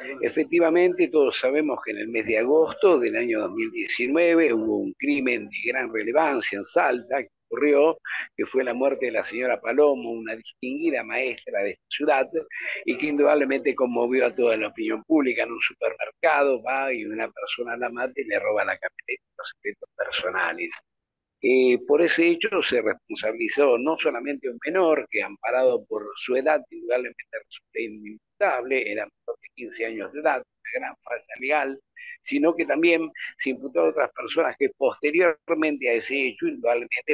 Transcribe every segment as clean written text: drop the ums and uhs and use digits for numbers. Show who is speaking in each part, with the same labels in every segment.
Speaker 1: Efectivamente, todos sabemos que en el mes de agosto del año 2019 hubo un crimen de gran relevancia en Salta que ocurrió, que fue la muerte de la señora Palomo, una distinguida maestra de esta ciudad, y que indudablemente conmovió a toda la opinión pública. En un supermercado va y una persona la mata y le roba la camioneta, los secretos personales. Por ese hecho se responsabilizó no solamente un menor que, amparado por su edad, indudablemente resulta inimputable, era menor de 15 años de edad, una gran falta legal, sino que también se imputó a otras personas que posteriormente a ese hecho indudablemente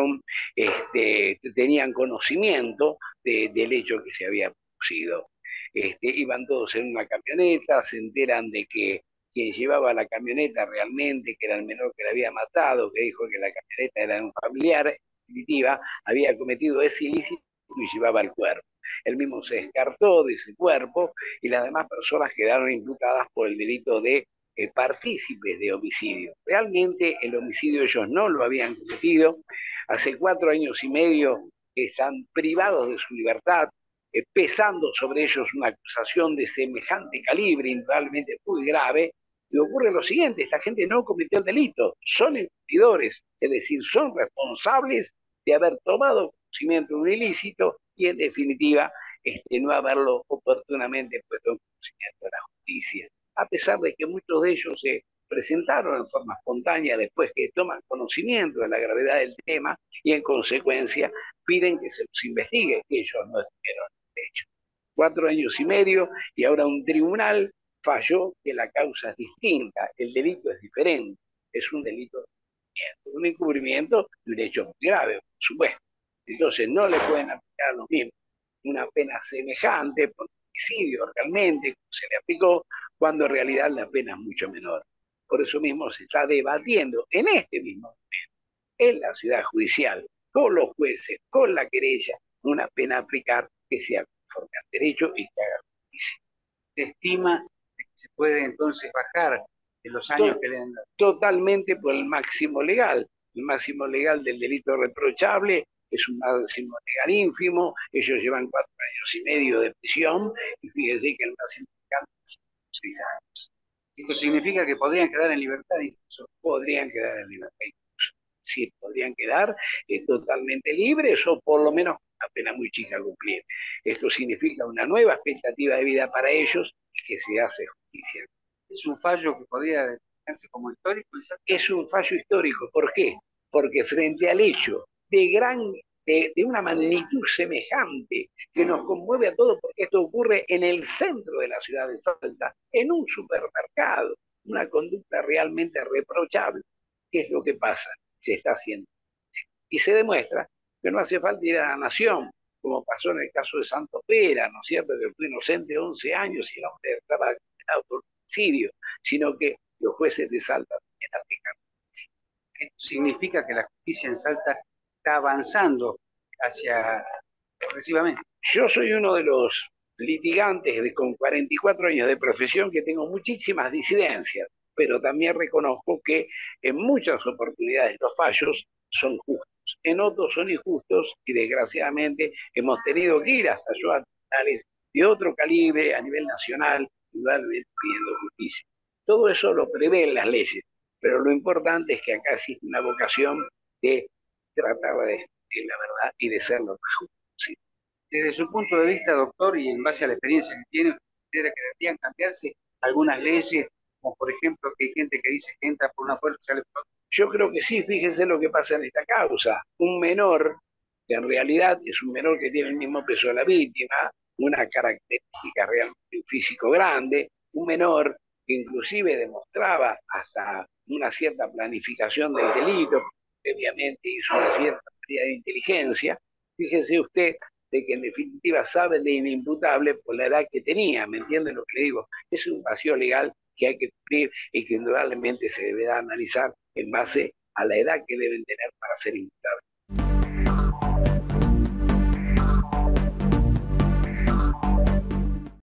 Speaker 1: tenían conocimiento del hecho que se había producido. Iban todos en una camioneta, se enteran de que quien llevaba la camioneta realmente, que era el menor que la había matado, que dijo que la camioneta era de un familiar, en definitiva, había cometido ese ilícito y llevaba el cuerpo. Él mismo se descartó de ese cuerpo y las demás personas quedaron imputadas por el delito de partícipes de homicidio. Realmente el homicidio ellos no lo habían cometido. Hace 4 años y medio que están privados de su libertad, pesando sobre ellos una acusación de semejante calibre, indudablemente muy grave. Y ocurre lo siguiente: esta gente no cometió el delito, son encubridores, es decir, son responsables de haber tomado conocimiento de un ilícito y, en definitiva, no haberlo oportunamente puesto en conocimiento de la justicia. A pesar de que muchos de ellos se presentaron en forma espontánea después que toman conocimiento de la gravedad del tema y, en consecuencia, piden que se los investigue, que ellos no estuvieron hecho. 4 años y medio y ahora un tribunal falló que la causa es distinta, el delito es diferente, es un delito de un encubrimiento de un hecho muy grave, por supuesto. Entonces no le pueden aplicar a los mismos una pena semejante por homicidio realmente, como se le aplicó, cuando en realidad la pena es mucho menor. Por eso mismo se está debatiendo en este mismo momento, en la ciudad judicial, con los jueces, con la querella, una pena a aplicar que sea conforme al derecho y que haga justicia.
Speaker 2: Se estima que se puede entonces bajar de los años que le han dado.
Speaker 1: Totalmente por el máximo legal. El máximo legal del delito reprochable es un máximo legal ínfimo. Ellos llevan 4 años y medio de prisión y fíjense que el máximo legal es 6 años.
Speaker 2: Esto significa que podrían quedar en libertad incluso.
Speaker 1: Podrían quedar en libertad incluso. Sí, podrían quedar totalmente libres o por lo menos una pena muy chica a cumplir. Esto significa una nueva expectativa de vida para ellos y que se hace justicia.
Speaker 2: Es un fallo que podría determinarse como histórico.
Speaker 1: Es un fallo histórico. ¿Por qué? Porque frente al hecho de una magnitud semejante que nos conmueve a todos, porque esto ocurre en el centro de la ciudad de Salta, en un supermercado, una conducta realmente reprochable. ¿Qué es lo que pasa? Se está haciendo. Y se demuestra que no hace falta ir a la nación, como pasó en el caso de Santos Pera, ¿no es cierto?, que fue inocente 11 años y el hombre estaba condenado por homicidio, sino que los jueces de Salta también aplican.
Speaker 2: Esto significa que la justicia en Salta está avanzando hacia progresivamente.
Speaker 1: Yo soy uno de los litigantes con 44 años de profesión que tengo muchísimas disidencias, pero también reconozco que en muchas oportunidades los fallos son justos, en otros son injustos y desgraciadamente hemos tenido que ir hasta ayudas tribunales de otro calibre a nivel nacional, igualmente pidiendo justicia. Todo eso lo prevén las leyes, pero lo importante es que acá existe una vocación de tratar de la verdad y de ser lo más justo posible.
Speaker 2: Desde su punto de vista, doctor, y en base a la experiencia que tiene, ¿considera que deberían cambiarse algunas leyes, como por ejemplo que hay gente que dice que entra por una puerta y sale por otra?
Speaker 1: Yo creo que sí, fíjense lo que pasa en esta causa. Un menor, que en realidad es un menor que tiene el mismo peso de la víctima, una característica realmente un físico grande, un menor que inclusive demostraba hasta una cierta planificación del delito, previamente hizo una cierta medida de inteligencia. Fíjese usted de que en definitiva sabe de inimputable por la edad que tenía, ¿me entiende lo que le digo? Es un vacío legal que hay que cumplir y que indudablemente se deberá analizar en base a la edad que deben tener para ser imputables.